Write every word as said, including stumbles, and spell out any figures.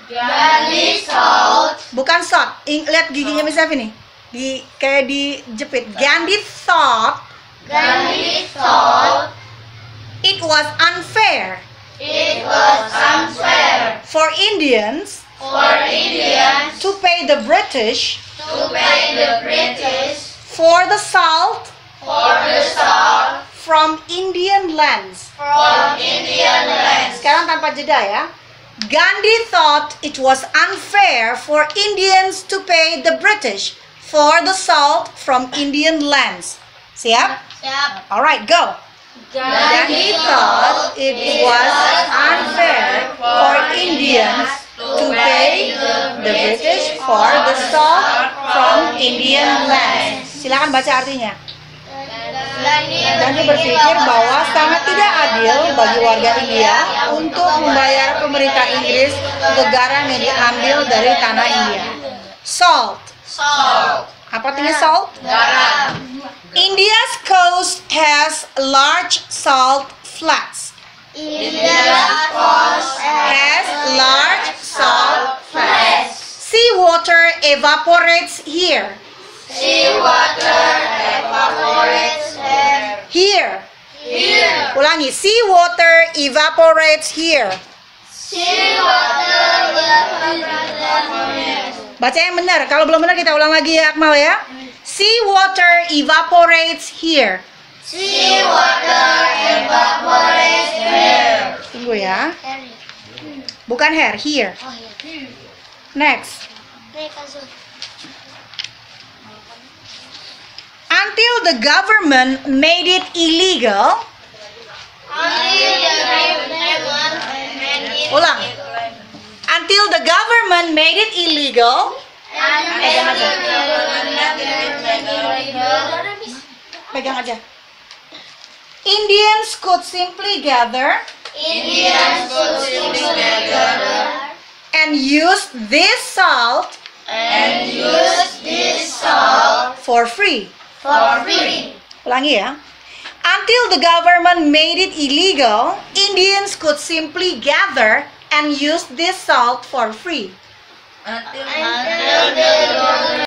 Gandhi thought. Bukan thought. Ing- Lihat giginya Miss Evi nih. Di kayak dijepit. Gandhi thought Gandhi thought it was unfair it was unfair for Indians for Indians to pay the British to pay the British for the salt for the salt from Indian lands. from Indian lands. Sekarang tanpa jeda ya. Gandhi thought it was unfair for Indians to pay the British for the salt from Indian lands. Siap? Siap. Alright, go. Gandhi thought it was unfair for Indians to pay the British for the salt from Indian lands. Silakan baca artinya. Gandhi berpikir bahwa sangat tidak adil bagi warga India untuk membayar pemerintah Inggris untuk garam yang diambil dari tanah India. Salt. Salt. Apa artinya salt? Garam. India's coast has large salt flats. India's coast Has large salt flats. Seawater evaporates here. Seawater evaporates here. Here. Here. Ulangi. Seawater evaporates here. Seawater evaporates. Baca yang benar. Kalau belum benar kita ulang lagi ya Akmal ya. Seawater evaporates here. Seawater evaporates here. Tunggu ya. Bukan here, here. Next. Until the government made it illegal. Until the government made it Ulang. Until the government made it illegal. Until the government made it illegal. Pegang aja. Indians could simply gather Indians could simply gather and use this salt and use this salt for free. for free. Ulangi ya. Until the government made it illegal, Indians could simply gather and use this salt for free. Until the